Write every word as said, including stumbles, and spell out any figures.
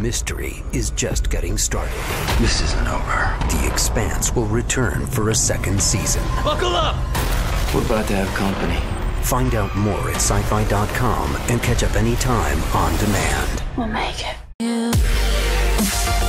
mystery is just getting started. This isn't over. The Expanse will return for a second season. Buckle up! We're about to have company. Find out more at sci fi dot com and catch up anytime on demand. We'll make it.